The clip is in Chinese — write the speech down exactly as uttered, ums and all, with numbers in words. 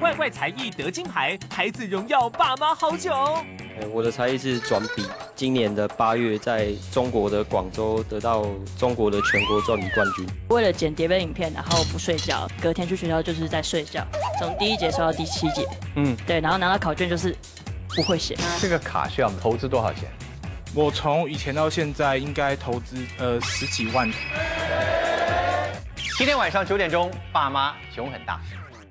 外外才艺得金牌，孩子荣耀爸妈好久。 我的才艺是转笔，今年的八月在中国的广州得到中国的全国转笔冠军。 为了剪碟片影片，然后不睡觉，隔天去学校就是在睡觉，从第一节睡到第七节。嗯，对，然后拿到考卷就是不会写。 这个卡需要投资多少钱？ 我从以前到现在应该投资呃十几万。 今天晚上九点钟，爸妈熊很大。